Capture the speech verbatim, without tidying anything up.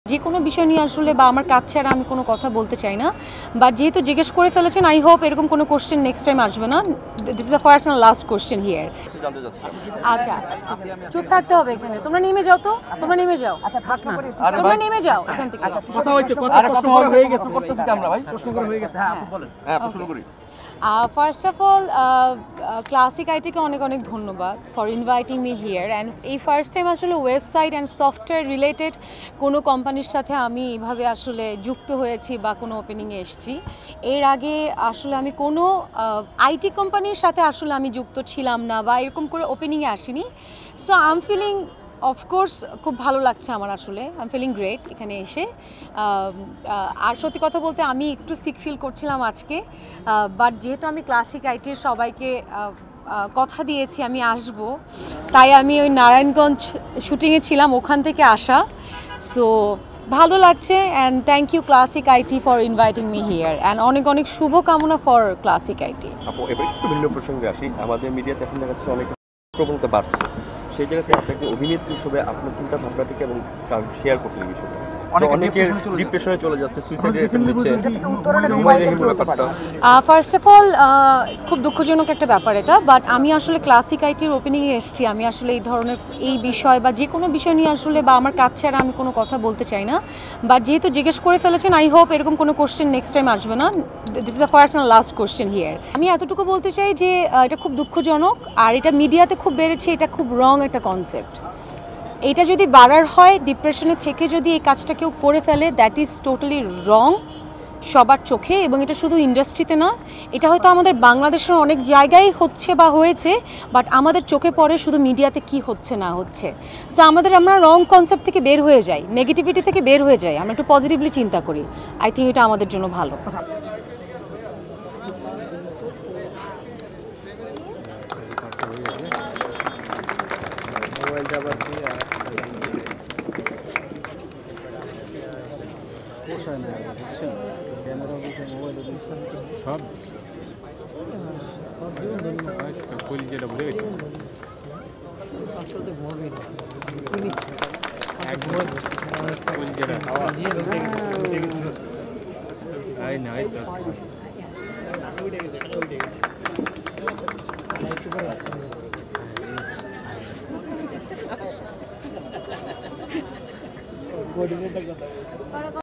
যে কোনো বিষয় নিয়ে আসলে বা আমার কাজ ছাড়া আমি কোনো কথা বলতে চাই না, বাট যেহেতু জিজ্ঞেস করে ফেলেছেন আই হোপ এরকম কোনো কোশ্চেন নেক্সট টাইম আসবে না। This is the first and last question here. আচ্ছা, চুপ থাকতে হবে এখানে। তোমরা নেমে যাও তো, তোমরা নেমে যাও। আচ্ছা, প্রশ্ন করি, তোমরা নেমে যাও এখান থেকে। আচ্ছা, কথা হইছে, কথা হয়ে গেছে, করতেছি আমরা ভাই, প্রশ্ন করা হয়ে গেছে। হ্যাঁ, আপনি বলেন। হ্যাঁ, প্রশ্ন করি। ফার্স্ট অফ অল ক্লাসিক আইটিকে অনেক অনেক ধন্যবাদ for inviting me here. And এই ফার্স্ট টাইম আসলে ওয়েবসাইট অ্যান্ড সফটওয়্যার রিলেটেড কোনো কোম্পানির সাথে আমি এইভাবে আসলে যুক্ত হয়েছি বা কোনো ওপেনিংয়ে এসেছি। এর আগে আসলে আমি কোনো আইটি কোম্পানির সাথে আসলে আমি যুক্ত ছিলাম না বা এরকম করে ওপেনিংয়ে আসিনি। So I am feeling of course খুব ভালো লাগছে আমার, আসলে আই এম ফিলিং গ্রেট এখানে এসে। আর সত্যি কথা বলতে আমি একটু সিক ফিল করছিলাম আজকে, বাট যেহেতু আমি ক্লাসিক আইটির সবাইকে কথা দিয়েছি আমি আসব, তাই আমি ওই নারায়ণগঞ্জ শুটিংয়ে ছিলাম, ওখান থেকে আসা। সো ভালো লাগছে and thank you classic IT for inviting me here and অনেক অনেক শুভকামনা ফর ক্লাসিক আইটি। আপু, এবার একটু ভিন্ন প্রসঙ্গে আসি। আমাদের মিডিয়াতে এখন দেখা যাচ্ছে অনেক প্রবণতা বাড়ছে, সেই জায়গা থেকে আপনাকে অভিনেত্রী হিসেবে আপনার চিন্তা ভাবনাটিকে এবং শেয়ার করতে বিষয়টা অনেকের ডিপ্রেশনে চলে যাচ্ছে, সুইসাইডের অ্যাটেম্প দিচ্ছে। ফার্স্ট অফ অল খুব দুঃখজনক একটা ব্যাপার এটা, বাট আমি আসলে ক্লাসিক আইটির ওপেনিংয়ে এসেছি। আমি আসলে এই ধরনের এই বিষয় বা যে কোনো বিষয় নিয়ে আসলে বা আমার কাজ ছাড়া আমি কোনো কথা বলতে চাই না, বাট যেহেতু জিজ্ঞেস করে ফেলেছেন আই হোপ এরকম কোনো কোশ্চেন নেক্সট টাইম আসবে না। This is the first and last question here. আমি এতটুকু বলতে চাই যে এটা খুব দুঃখজনক, আর এটা মিডিয়াতে খুব বেড়েছে, এটা খুব রং একটা কনসেপ্ট। এটা যদি বাড়ার হয়, ডিপ্রেশনে থেকে যদি এই কাজটা কেউ করে ফেলে, দ্যাট ইজ টোটালি রং সবার চোখে। এবং এটা শুধু ইন্ডাস্ট্রিতে না, এটা হয়তো আমাদের বাংলাদেশের অনেক জায়গায় হচ্ছে বা হয়েছে, বাট আমাদের চোখে পড়ে শুধু মিডিয়াতে কি হচ্ছে না হচ্ছে। সো আমাদের আমরা রং কনসেপ্ট থেকে বের হয়ে যাই, নেগেটিভিটি থেকে বের হয়ে যাই, আমরা একটু পজিটিভলি চিন্তা করি। আই থিঙ্ক এটা আমাদের জন্য ভালো। সব যেটা ভুলে গেছি না